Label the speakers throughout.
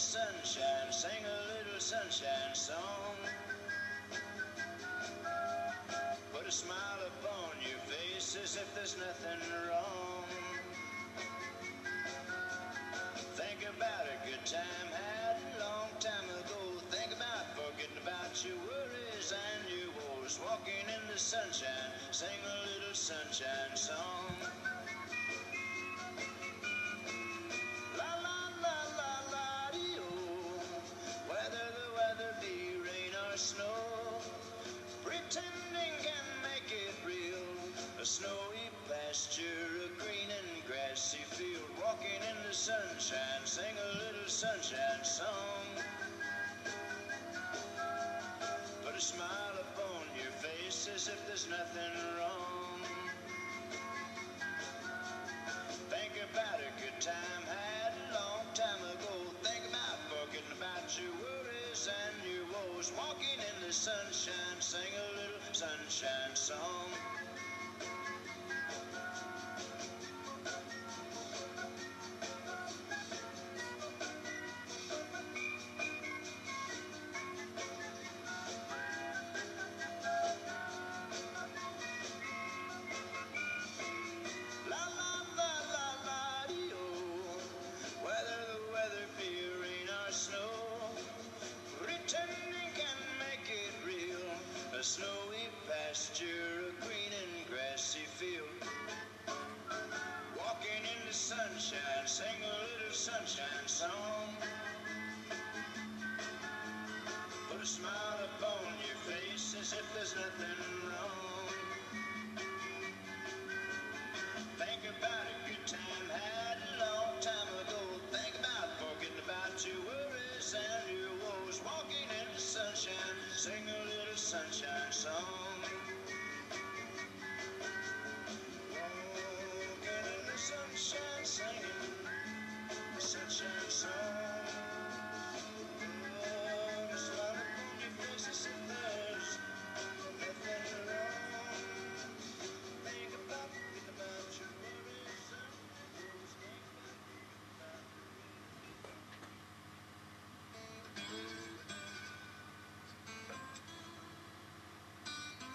Speaker 1: sunshine, sing a little sunshine song. Put a smile upon your face as if there's nothing wrong. Think about a good time had a long time ago. Think about forgetting about your worries and your woes. Walking in the sunshine, sing a little sunshine song. La la la la la dee oh. Whether the weather be rain or snow, pretending can make it real. A snowy pasture, a green and grassy field. Walking in the sunshine, sing a little sunshine song. Put a smile upon your face as if there's nothing wrong. Think about a good time had a long time ago. Think about forgetting about your worries and your woes. Walking in the sunshine, sing a little sunshine song. A snowy pasture, a green and grassy field. Walking in the sunshine, sing a little sunshine song. Put a smile upon your face as if there's nothing wrong. Think about a good time had a long time ago. Think about forgetting about your worries and your woes. Walking in the sunshine, sing a little sunshine song. Walking in the sunshine, singing a sunshine song. Oh, the smile upon your face as if there's nothing wrong. Think about your worries and your woes. Think about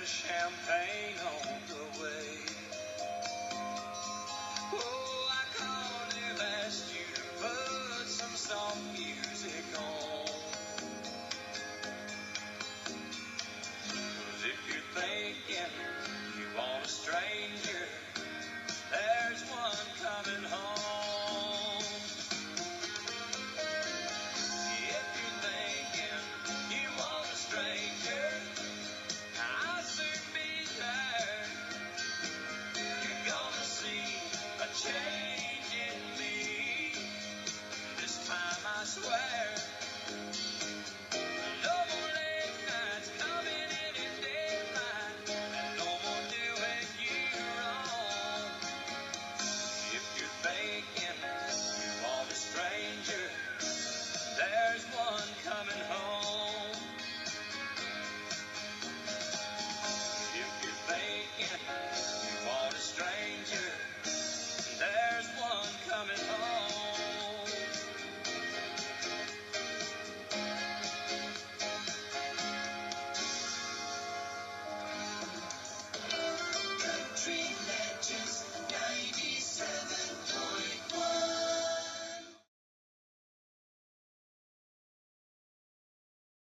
Speaker 1: champagne on.